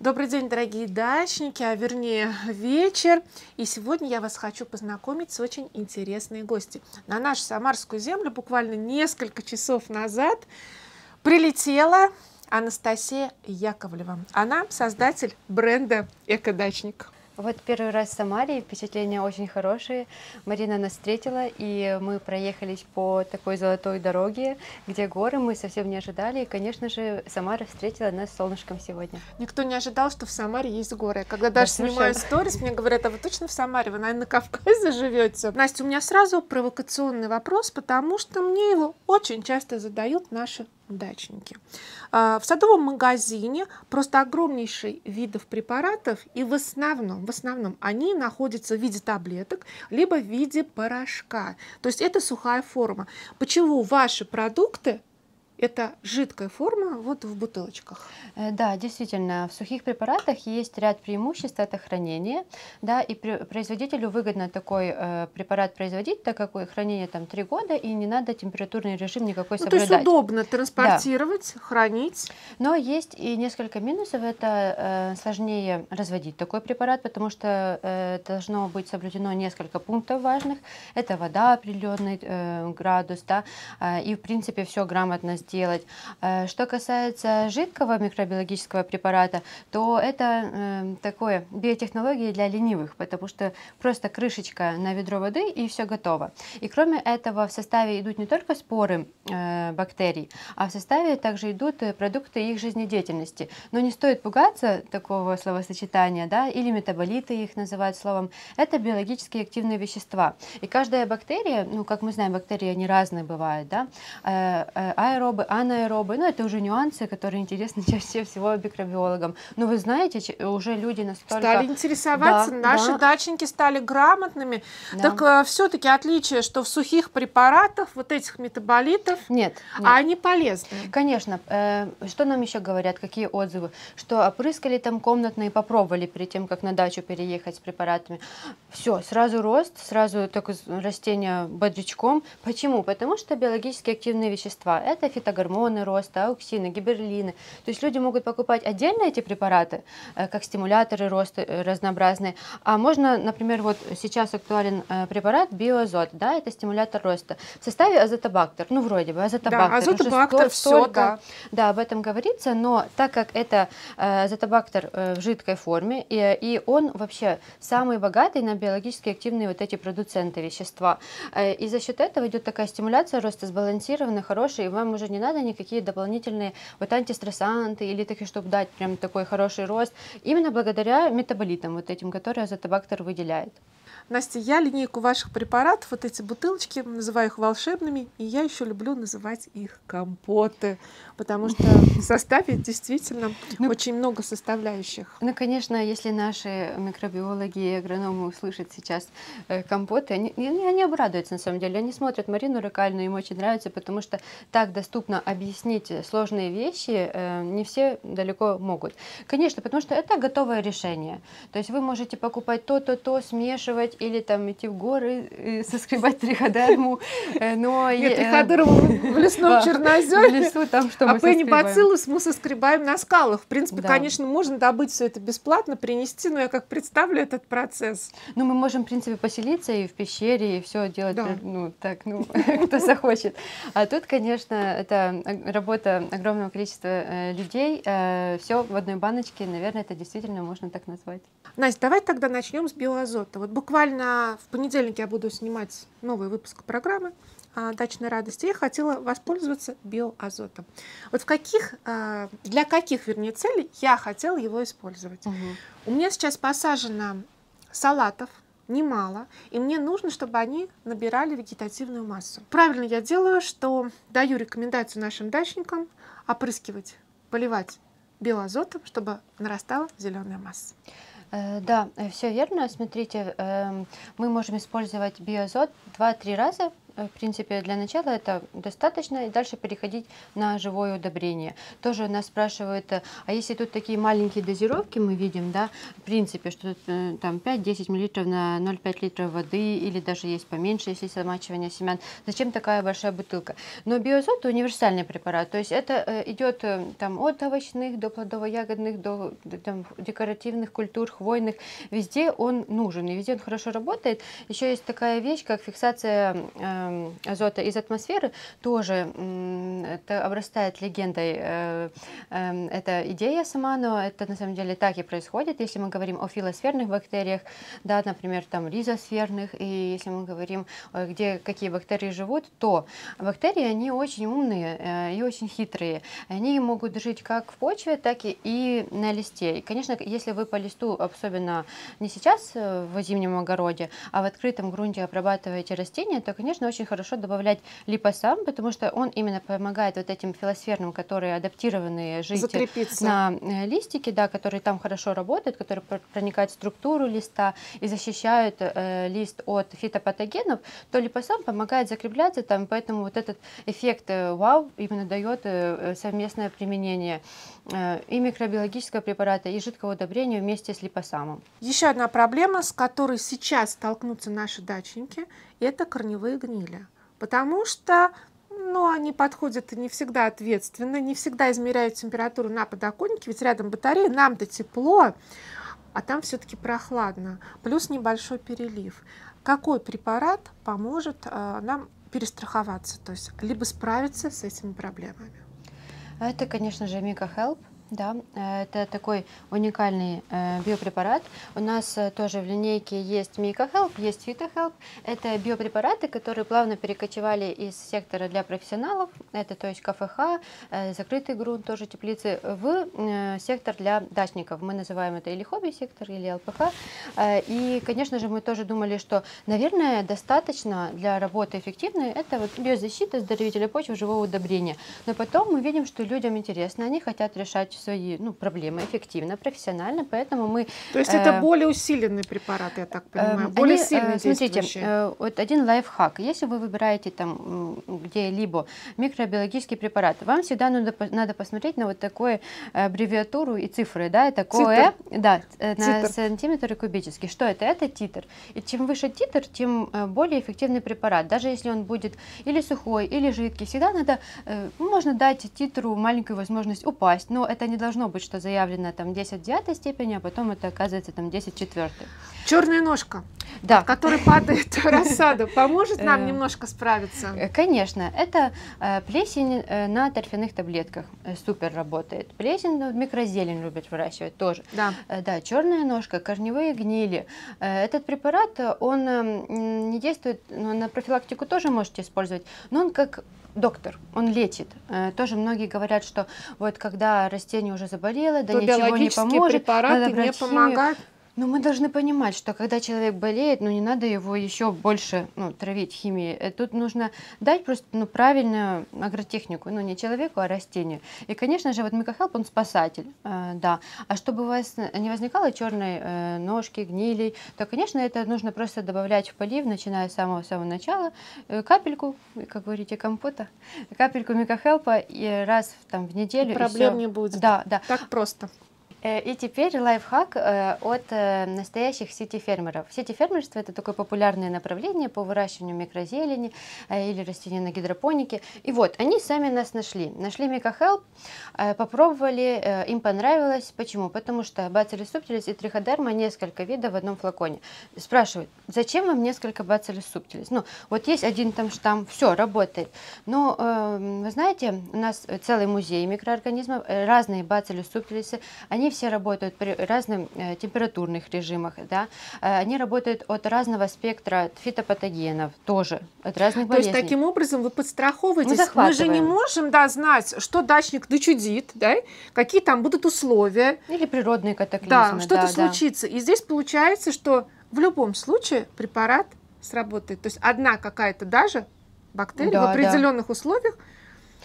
Добрый день, дорогие дачники, а вернее вечер. И сегодня я вас хочу познакомить с очень интересной гостью. На нашу Самарскую землю буквально несколько часов назад прилетела Анастасия Яковлева. Она создатель бренда «Экодачник». Вот первый раз в Самаре, впечатления очень хорошие. Марина нас встретила, и мы проехались по такой золотой дороге, где горы мы совсем не ожидали. И, конечно же, Самара встретила нас солнышком сегодня. Никто не ожидал, что в Самаре есть горы. Когда даже снимаю сторис, мне говорят: а вы точно в Самаре? Вы, наверное, на Кавказе живете? Настя, у меня сразу провокационный вопрос, потому что мне его очень часто задают наши дачники. В садовом магазине просто огромнейший видов препаратов, и в основном они находятся в виде таблеток, либо в виде порошка. То есть это сухая форма. Почему ваши продукты это жидкая форма вот в бутылочках? Да, действительно, в сухих препаратах есть ряд преимуществ, это хранение, да, и производителю выгодно такой препарат производить, так как хранение там 3 года, и не надо температурный режим никакой соблюдать. То есть удобно транспортировать, да, хранить. Но есть и несколько минусов, это сложнее разводить такой препарат, потому что должно быть соблюдено несколько пунктов важных, это вода, определенный градус, да, и в принципе все грамотно сделать. Что касается жидкого микробиологического препарата, то это такое биотехнология для ленивых, потому что просто крышечка на ведро воды и все готово. И кроме этого в составе идут не только споры бактерий, а в составе также идут продукты их жизнедеятельности. Но не стоит пугаться такого словосочетания, да, или метаболиты их называют словом. Это биологически активные вещества. И каждая бактерия, ну как мы знаем, бактерии они разные бывают, да, аэробы, анаэробы, ну это уже нюансы, которые интересны чаще всего микробиологам. Но вы знаете, уже люди настолько... Стали интересоваться, да, наши дачники стали грамотными. Да. Так все-таки отличие, что в сухих препаратах вот этих метаболитов, нет. А они полезны. Конечно. Что нам еще говорят, какие отзывы? Что опрыскали там комнатно и попробовали перед тем, как на дачу переехать с препаратами. Все, сразу рост, сразу такое растение бодрячком. Почему? Потому что биологически активные вещества. Это фитогормоны роста, ауксины, гибереллины. То есть люди могут покупать отдельно эти препараты, как стимуляторы роста разнообразные. А можно, например, вот сейчас актуален препарат биоазот, да, это стимулятор роста. В составе азотобактер, ну вроде бы азотобактер. Да, азотобактер, все, да. Да, об этом говорится, но так как это азотобактер в жидкой форме, и он вообще самый богатый на биологически активные вот эти продуценты вещества. И за счет этого идет такая стимуляция роста сбалансированная, хорошая, и вам уже не надо никакие дополнительные вот антистрессанты или такие, чтобы дать прям такой хороший рост, именно благодаря метаболитам вот этим, которые азотобактер выделяет. Настя, я линейку ваших препаратов, вот эти бутылочки, называю их волшебными, и я еще люблю называть их компоты, потому что в составе действительно очень много составляющих. Ну, конечно, если наши микробиологи и агрономы услышат сейчас компоты, они обрадуются на самом деле, они смотрят Марину Рыкальну, им очень нравится, потому что так доступно объяснить сложные вещи не все далеко могут. Конечно, потому что это готовое решение, то есть вы можете покупать то, смешивать, или там идти в горы и соскребать триходерму. Но нет, триходерму в лесном черноземе, в лесу, там, что а пенибациллус мы соскребаем на скалах. В принципе, да, конечно, можно добыть все это бесплатно, принести, но я как представлю этот процесс. Ну, мы можем, в принципе, поселиться и в пещере, и все делать, да, ну, так, ну, кто захочет. А тут, конечно, это работа огромного количества людей, все в одной баночке, наверное, это действительно можно так назвать. Настя, давай тогда начнем с биоазота. Вот буквально в понедельник я буду снимать новый выпуск программы «Дачной радости». Я хотела воспользоваться биоазотом. Вот для каких, вернее, целей я хотела его использовать? У меня сейчас посажено салатов немало, и мне нужно, чтобы они набирали вегетативную массу. Правильно я делаю, что даю рекомендацию нашим дачникам опрыскивать, поливать биоазотом, чтобы нарастала зеленая масса. Да, все верно. Смотрите, мы можем использовать биоазот 2-3 раза В принципе, для начала это достаточно, и дальше переходить на живое удобрение. Тоже нас спрашивают, а если тут такие маленькие дозировки мы видим, да, в принципе, что тут там 5-10 мл на 0,5 литров воды, или даже есть поменьше, если замачивание семян, зачем такая большая бутылка? Но биоазот универсальный препарат, то есть это идет там от овощных до плодово-ягодных, до там, декоративных культур, хвойных, везде он нужен, и везде он хорошо работает. Еще есть такая вещь, как фиксация азота из атмосферы, тоже это обрастает легендой, эта идея сама, но это на самом деле так и происходит, если мы говорим о филосферных бактериях, да, например, там ризосферных, и если мы говорим, где какие бактерии живут, то бактерии, они очень умные и очень хитрые, они могут жить как в почве, так и на листе. И, конечно, если вы по листу, особенно не сейчас в зимнем огороде, а в открытом грунте обрабатываете растения, то, конечно, очень хорошо добавлять липосам, потому что он именно помогает вот этим филосферным, которые адаптированы жить Закрепиться на листике, да, которые там хорошо работают, которые проникают в структуру листа и защищают лист от фитопатогенов, то липосам помогает закрепляться там, поэтому вот этот эффект вау именно дает совместное применение и микробиологического препарата, и жидкого удобрения вместе с липосамом. Еще одна проблема, с которой сейчас столкнутся наши дачники, это корневые гнили. Потому что они подходят не всегда ответственно, не всегда измеряют температуру на подоконнике, ведь рядом батарея, нам-то тепло, а там все-таки прохладно, плюс небольшой перелив. Какой препарат поможет нам перестраховаться, то есть либо справиться с этими проблемами? Это, конечно же, MicoHelp. Да, это такой уникальный биопрепарат. У нас тоже в линейке есть MicoHelp, есть PhytoHelp. Это биопрепараты, которые плавно перекочевали из сектора для профессионалов, это то есть КФХ, закрытый грунт, тоже теплицы, в сектор для дачников. Мы называем это или хобби-сектор, или ЛПХ. И, конечно же, мы тоже думали, что, наверное, достаточно для работы эффективной это вот биозащита, оздоровителя почвы, живого удобрения. Но потом мы видим, что людям интересно, они хотят решать свои проблемы эффективно, профессионально, поэтому мы... То есть это более усиленный препарат, я так понимаю, более сильно действующий. Смотрите, вот один лайфхак. Если вы выбираете там где-либо микробиологический препарат, вам всегда надо посмотреть на вот такую аббревиатуру и цифры, да, это КОЭ, да, на сантиметр кубический. Что это? Это титр. И чем выше титр, тем более эффективный препарат. Даже если он будет или сухой, или жидкий, всегда надо, можно дать титру маленькую возможность упасть, но это не должно быть, что заявлено там 10 в 9 степени, а потом это оказывается там 10 в 4. Черная ножка, да, в которой падает рассада, поможет нам немножко справиться? Конечно, это плесень на торфяных таблетках, супер работает. Плесень, микрозелень любят выращивать тоже. Да. Да, черная ножка, корневые гнили. Этот препарат, он не действует, на профилактику тоже можете использовать, но он как доктор, он лечит. Тоже многие говорят, что вот когда растение уже заболело, да ничего не поможет, препараты не помогают. Но мы должны понимать, что когда человек болеет, не надо его еще больше травить химией. Тут нужно дать просто правильную агротехнику, не человеку, а растению. И, конечно же, вот MicoHelp, он спасатель, да. А чтобы у вас не возникало черной ножки, гнилей, то, конечно, это нужно просто добавлять в полив, начиная с самого начала, капельку, как говорите, компота, капельку MicoHelp и раз в неделю. Проблем не будет. Да, да. Так просто. И теперь лайфхак от настоящих сити-фермеров. Сити-фермерство – это такое популярное направление по выращиванию микрозелени или растений на гидропонике. И вот, они сами нас нашли. Нашли MicoHelp, попробовали, им понравилось. Почему? Потому что Bacillus subtilis и Trichoderma несколько видов в одном флаконе. Спрашивают, зачем вам несколько Bacillus subtilis? Вот есть один там штамм, все, работает. Но, вы знаете, у нас целый музей микроорганизмов, разные Bacillus subtilis, они все работают при разных температурных режимах, да? Они работают от разного спектра фитопатогенов, тоже от разных болезней. То есть таким образом вы подстраховываетесь. Мы же не можем знать, что дачник дочудит, да? Какие там будут условия. Или природные катаклизмы. Да, что-то случится. И здесь получается, что в любом случае препарат сработает. То есть одна какая-то даже бактерия в определенных условиях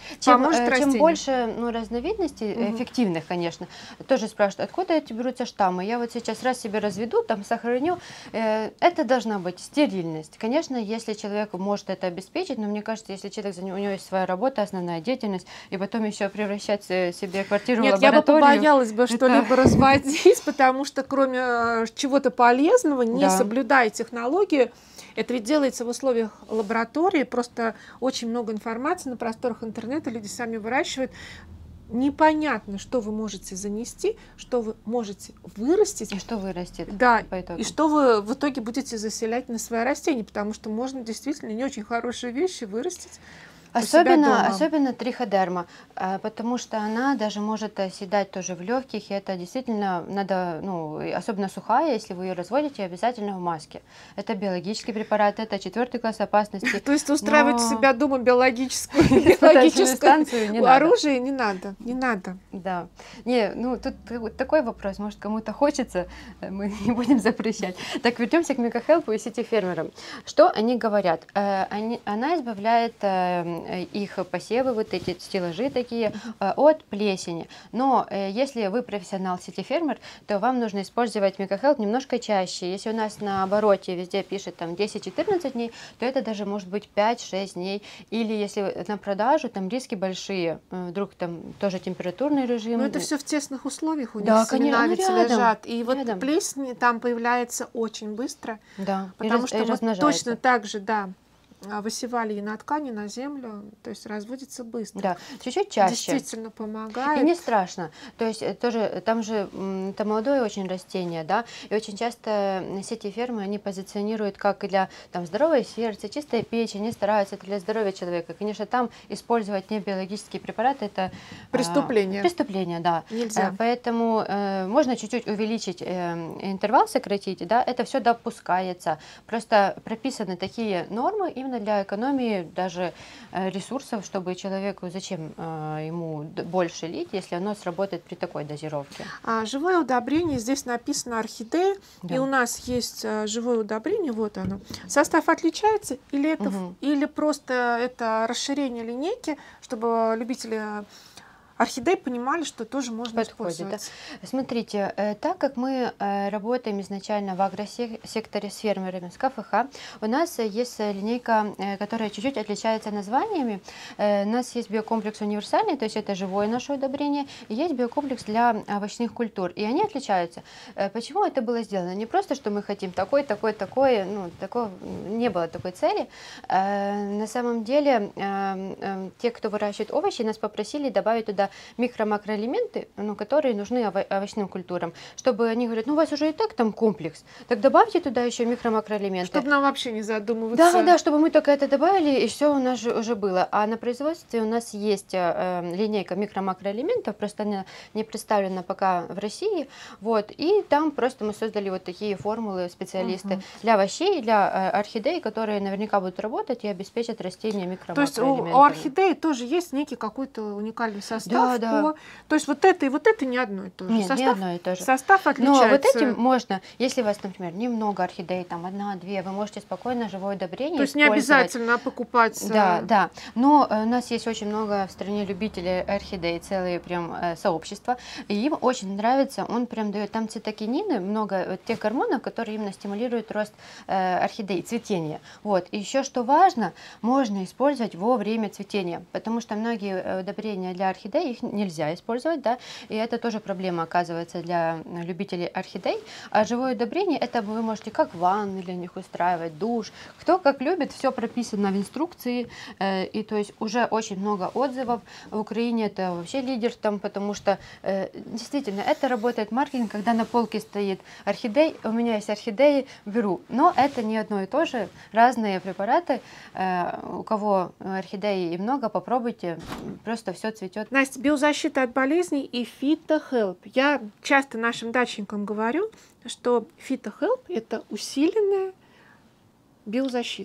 поможет Чем растению. больше разновидностей, эффективных, конечно, тоже спрашивают, откуда эти берутся штаммы. Я вот сейчас раз себе разведу, там сохраню. Это должна быть стерильность. Конечно, если человек может это обеспечить, но мне кажется, если человек, у него есть своя работа, основная деятельность, и потом еще превращать себе квартиру в Нет, я бы лабораторию. побоялась бы что-либо разводить, потому что кроме чего-то полезного, не соблюдая технологию, это ведь делается в условиях лаборатории, просто очень много информации на просторах интернета, люди сами выращивают. Непонятно, что вы можете занести, что вы можете вырастить. И что вырастет. Да, по итогу. и что вы в итоге будете заселять на свои растения, потому что можно действительно не очень хорошие вещи вырастить. Особенно триходерма, потому что она даже может оседать тоже в легких, и это действительно надо, особенно сухая, если вы ее разводите, обязательно в маске. Это биологический препарат, это 4-й класс опасности. То есть устраивать у себя дома биологическое станцию оружие не надо, не надо. Да. Тут такой вопрос, может, кому-то хочется, мы не будем запрещать. Так, вернемся к Микохелпу и сетифермерам. Что они говорят? Она избавляет их посевы, вот эти стеллажи такие, от плесени. Но если вы профессионал сетифермер, то вам нужно использовать Микохелп немножко чаще. Если у нас на обороте везде пишет там 10-14 дней, то это даже может быть 5-6 дней. Или если на продажу, там риски большие, вдруг там тоже температурный режим. Но это все в тесных условиях у них, да, семена ведь лежат. И вот рядом. плесень там появляется очень быстро, да, потому что мы точно так же, высевали и на ткани, на землю, то есть разводится быстро. Да, чуть-чуть чаще. Действительно помогает. И не страшно. То есть тоже там же это молодое очень растение, да, и очень часто сети фермы они позиционируют как для здоровое сердце, чистая печень, они стараются это для здоровья человека. Конечно, там использовать не биологические препараты это преступление. Преступление, да. Нельзя. Поэтому можно чуть-чуть увеличить интервал, сократить, да, это все допускается. Просто прописаны такие нормы именно для экономии даже ресурсов, чтобы человеку зачем ему больше лить, если оно сработает при такой дозировке. Живое удобрение, здесь написано орхидея, и у нас есть живое удобрение, вот оно. Состав отличается или просто это расширение линейки, чтобы любители орхидей понимали, что тоже можно использовать. Да. Смотрите, так как мы работаем изначально в агросекторе с фермерами, с КФХ, у нас есть линейка, которая чуть-чуть отличается названиями. У нас есть биокомплекс универсальный, то есть это живое наше удобрение, и есть биокомплекс для овощных культур, и они отличаются. Почему это было сделано? Не просто, что мы хотим такое, не было такой цели. На самом деле, те, кто выращивает овощи, нас попросили добавить туда микро-макроэлементы, которые нужны овощным культурам, чтобы они говорят, у вас уже и так там комплекс, так добавьте туда еще микро-макроэлементы. Чтобы нам вообще не задумываться. Да, чтобы мы только это добавили, и все у нас уже было. А на производстве у нас есть линейка микро-макроэлементов, просто она не представлена пока в России, и там просто мы создали вот такие формулы, специалисты для овощей, для орхидей, которые наверняка будут работать и обеспечат растения микро-макроэлементами. То есть у орхидеи тоже есть некий какой-то уникальный состав. Да. То есть вот это и вот это не одно и то же. Нет, не одно и то же. Состав отличается. Но вот этим можно, если у вас, например, немного орхидей, там 1-2, вы можете спокойно живое удобрение то есть не обязательно покупать. Да. Но у нас есть очень много в стране любителей орхидей, целые прям сообщества, и им очень нравится, он прям дает там цитокинины, много тех гормонов, которые именно стимулируют рост орхидей, цветения. И еще что важно, можно использовать во время цветения, потому что многие удобрения для орхидей их нельзя использовать, да, и это тоже проблема оказывается для любителей орхидей. А живое удобрение это вы можете как ванны для них устраивать, душ, кто как любит, все прописано в инструкции, и то есть уже очень много отзывов. В Украине это вообще лидер там, потому что действительно это работает маркетинг, когда на полке стоит орхидей, у меня есть орхидеи, беру, но это не одно и то же, разные препараты, у кого орхидеи и много, попробуйте, просто все цветет. Настя, биозащита от болезней и фитохелп. Я часто нашим дачникам говорю, что фитохелп – это усиленная биозащита.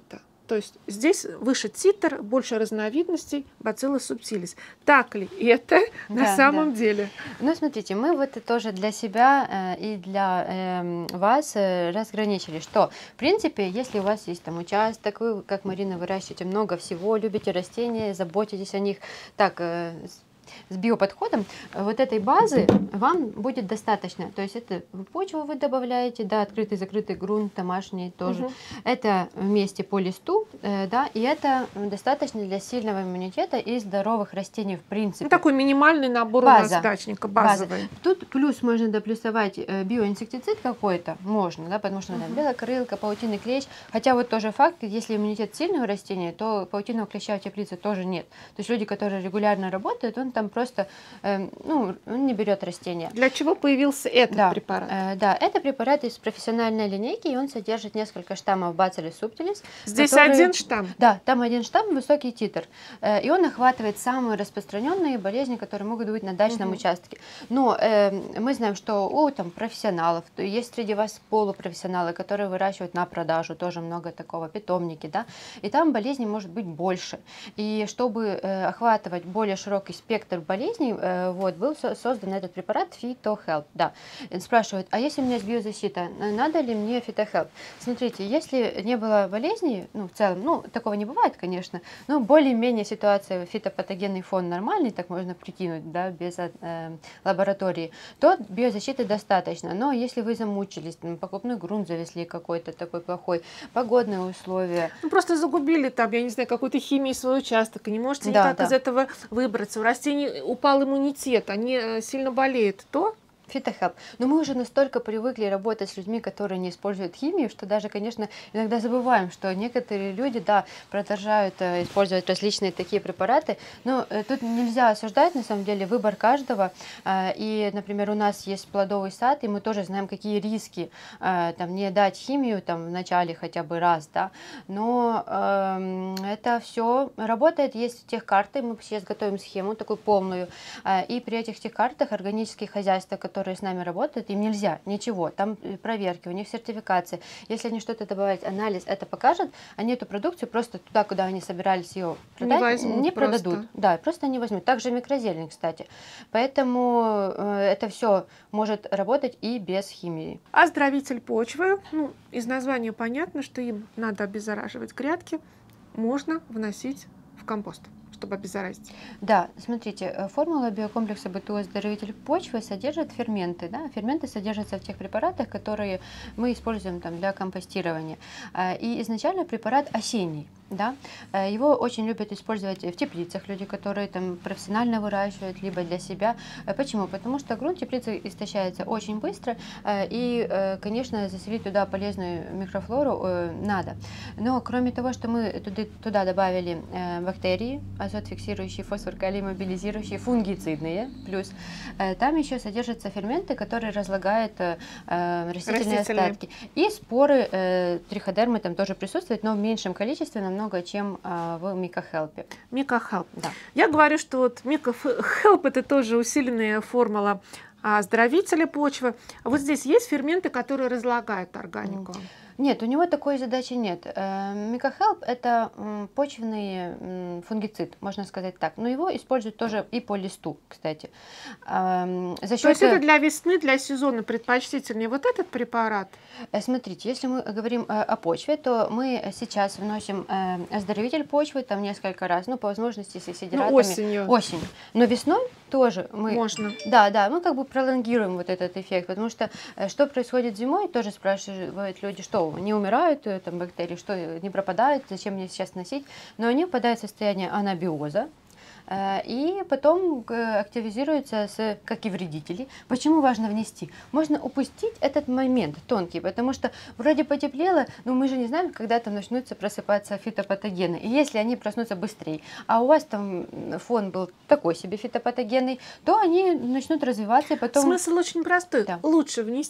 То есть здесь выше титр, больше разновидностей Bacillus subtilis. Так ли это на самом деле? Ну, смотрите, мы вот тоже для себя и для вас разграничили, что, в принципе, если у вас есть там участок, вы, как Марина, выращиваете много всего, любите растения, заботитесь о них, так, с биоподходом, вот этой базы вам будет достаточно. То есть это в почву вы добавляете, да, открытый, закрытый грунт, домашний тоже. Это вместе по листу, да, и это достаточно для сильного иммунитета и здоровых растений в принципе. Ну, такой минимальный набор у нас дачника, базовый. Тут плюс можно доплюсовать биоинсектицид какой-то, можно, да, потому что там белокрылка, паутинный клещ. Хотя вот тоже факт, если иммунитет сильного растения, то паутинного клеща в теплице тоже нет. То есть люди, которые регулярно работают, он там просто ну, он не берет растения. Для чего появился этот препарат? Да, это препарат из профессиональной линейки, и он содержит несколько штаммов Bacillus subtilis. Здесь один штамм? Да, там один штамм, высокий титр. И он охватывает самые распространенные болезни, которые могут быть на дачном участке. Но мы знаем, что у там, профессионалов, есть среди вас полупрофессионалы, которые выращивают на продажу, тоже много такого, питомники, да, и там болезней может быть больше. И чтобы охватывать более широкий спектр болезней, вот, был создан этот препарат PhytoHelp. Да. Спрашивают, а если у меня есть биозащита, надо ли мне PhytoHelp? Смотрите, если не было болезней, ну, в целом, ну, такого не бывает, конечно, но более-менее ситуация, фитопатогенный фон нормальный, так можно прикинуть, да, без лаборатории, то биозащиты достаточно. Но если вы замучились, там, покупной грунт завезли какой-то такой плохой, погодные условия. Ну, просто загубили там, я не знаю, какой-то химией свой участок, и не можете никак из этого выбраться. У растений упал иммунитет, они сильно болеют, то PhytoHelp. Но мы уже настолько привыкли работать с людьми, которые не используют химию, что даже, конечно, иногда забываем, что некоторые люди, да, продолжают использовать различные такие препараты. Но тут нельзя осуждать, на самом деле, выбор каждого. И, например, у нас есть плодовый сад, и мы тоже знаем, какие риски там, не дать химию там, в начале хотя бы раз, да. Но это все работает, есть техкарты, мы сейчас готовим схему такую полную, и при этих техкартах органические хозяйства, которые с нами работают, им нельзя ничего, там проверки, у них сертификации. Если они что-то добавят, анализ это покажет, они эту продукцию просто туда, куда они собирались ее продать, не продадут. Да, просто не возьмут. Также микрозелень, кстати. Поэтому это все может работать и без химии. Оздоровитель почвы, ну, из названия понятно, что им надо обеззараживать грядки, можно вносить в компост, чтобы обеззаразить. Да, смотрите, формула биокомплекса БТУ оздоровитель почвы содержит ферменты. Да? Ферменты содержатся в тех препаратах, которые мы используем там, для компостирования. И изначально препарат осенний. Да? Его очень любят использовать в теплицах люди, которые там профессионально выращивают, либо для себя. Почему? Потому что грунт теплицы истощается очень быстро, и, конечно, заселить туда полезную микрофлору надо. Но кроме того, что мы туда добавили бактерии, азот-фиксирующие, фосфор-калий мобилизирующие, фунгицидные, плюс там еще содержатся ферменты, которые разлагают растительные остатки. И споры триходермы там тоже присутствуют, но в меньшем количестве, намного, чем в Микохелпе. Микохелп. Да. Я говорю, что вот Микохелп это тоже усиленная формула оздоровителя почвы. А вот здесь есть ферменты, которые разлагают органику? Нет, у него такой задачи нет. Микохелп это почвенный фунгицид, можно сказать так. Но его используют тоже и по листу, кстати. То есть это для весны, для сезона предпочтительнее вот этот препарат? Смотрите, если мы говорим о почве, то мы сейчас вносим оздоровитель почвы там несколько раз, ну, по возможности с сидератами. Осенью. Но весной тоже мы... Можно. Да, мы как бы пролонгируем вот этот эффект, потому что что происходит зимой, тоже спрашивают люди, что не умирают там бактерии, что не пропадают, зачем мне сейчас носить, но они впадают в состояние анабиоза, и потом активизируются, как и вредители. Почему важно внести? Можно упустить этот момент тонкий, потому что вроде потеплело, но мы же не знаем, когда там начнутся просыпаться фитопатогены. И если они проснутся быстрее, а у вас там фон был такой себе фитопатогенный, то они начнут развиваться и потом... Смысл очень простой. Да. Лучше внести,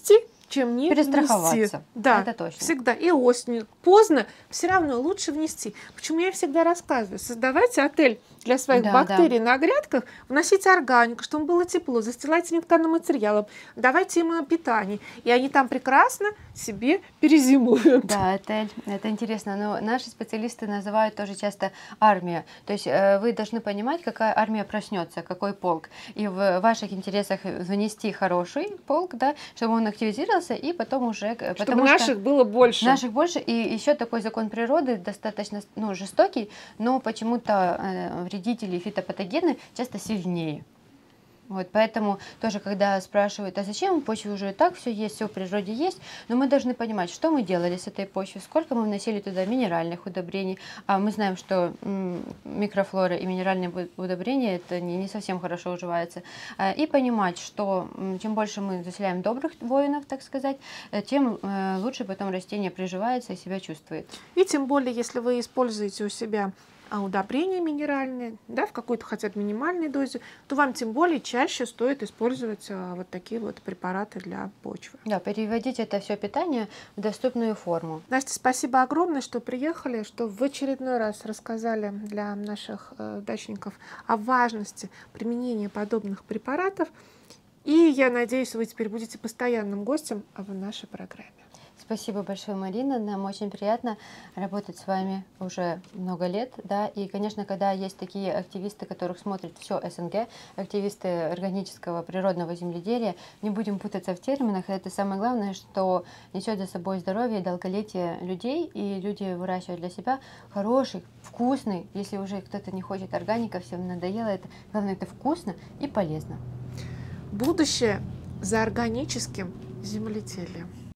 чем не внести. Перестраховаться. Да, Это точно. всегда. И осенью. Поздно, все равно лучше внести. Почему я всегда рассказываю? Создавайте отель для своих Да, бактерий на грядках, вносите органику, чтобы было тепло, застилайте нетканым материалом, давайте им питание, и они там прекрасно себе перезимуют. Да, это интересно. Но наши специалисты называют тоже часто армия. То есть вы должны понимать, какая армия проснется, какой полк. И в ваших интересах внести хороший полк, да, чтобы он активизировался, и потом уже... Чтобы наших было больше. Наших больше. И еще такой закон природы достаточно жестокий, но почему-то вредители, фитопатогены часто сильнее. Вот, поэтому тоже, когда спрашивают, а зачем почве уже и так все есть, все в природе есть, но мы должны понимать, что мы делали с этой почвой, сколько мы вносили туда минеральных удобрений. А мы знаем, что микрофлора и минеральные удобрения это не совсем хорошо уживаются. И понимать, что чем больше мы заселяем добрых воинов, так сказать, тем лучше потом растение приживается и себя чувствует. И тем более, если вы используете у себя удобрения минеральные, да, в какой-то хотя бы минимальной дозе, то вам тем более чаще стоит использовать вот такие вот препараты для почвы. Да, переводить это все питание в доступную форму. Настя, спасибо огромное, что приехали, что в очередной раз рассказали для наших дачников о важности применения подобных препаратов. И я надеюсь, вы теперь будете постоянным гостем в нашей программе. Спасибо большое, Марина. Нам очень приятно работать с вами уже много лет. Да? И, конечно, когда есть такие активисты, которых смотрит все СНГ, активисты органического природного земледелия, не будем путаться в терминах. Это самое главное, что несет за собой здоровье и долголетие людей. И люди выращивают для себя хороший, вкусный. Если уже кто-то не хочет органика, всем надоело это. Главное, это вкусно и полезно. Будущее за органическим земледелием.